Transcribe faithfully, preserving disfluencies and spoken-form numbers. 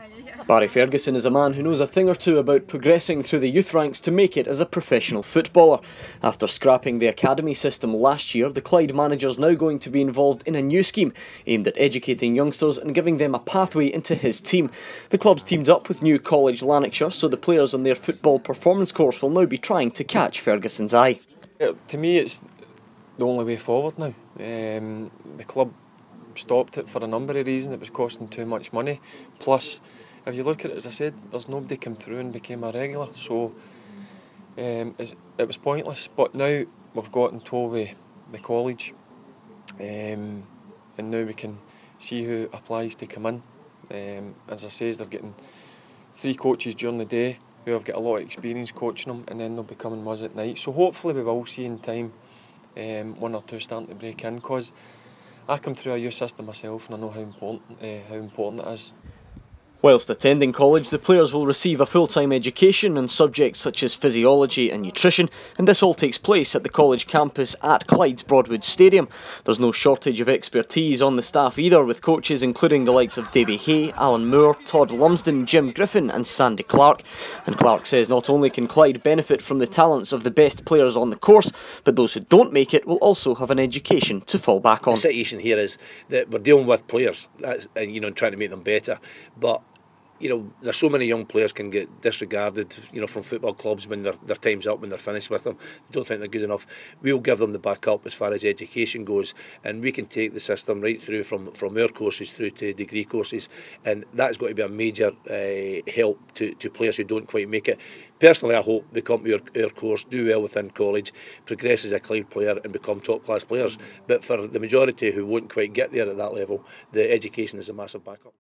Barry Ferguson is a man who knows a thing or two about progressing through the youth ranks to make it as a professional footballer. After scrapping the academy system last year, the Clyde manager is now going to be involved in a new scheme aimed at educating youngsters and giving them a pathway into his team. The club's teamed up with new college Lanarkshire, so the players on their football performance course will now be trying to catch Ferguson's eye. Yeah, to me, it's the only way forward now. Um, the club stopped it for a number of reasons. It was costing too much money. Plus, if you look at it, as I said, there's nobody came through and became a regular, so um, it was pointless. But now we've got in tow with the college, um, and now we can see who applies to come in. Um, as I say, they're getting three coaches during the day who have got a lot of experience coaching them, and then they'll be coming with us at night. So hopefully we will see in time um, one or two starting to break in, because I come through a youth system myself and I know how important, uh, how important it is. Whilst attending college, the players will receive a full-time education on subjects such as physiology and nutrition, and this all takes place at the college campus at Clyde's Broadwood Stadium. There's no shortage of expertise on the staff either, with coaches including the likes of Davy Hay, Alan Moore, Todd Lumsden, Jim Griffin and Sandy Clark. And Clark says not only can Clyde benefit from the talents of the best players on the course, but those who don't make it will also have an education to fall back on. The situation here is that we're dealing with players, that's, and you know, trying to make them better, but you know, there's so many young players can get disregarded, you know, from football clubs when their their time's up, when they're finished with them. Don't think they're good enough. We'll give them the backup as far as education goes, and we can take the system right through from from our courses through to degree courses, and that's got to be a major uh, help to to players who don't quite make it. Personally, I hope they come to our, our course, do well within college, progress as a Clyde player and become top class players. But for the majority who won't quite get there at that level, the education is a massive backup.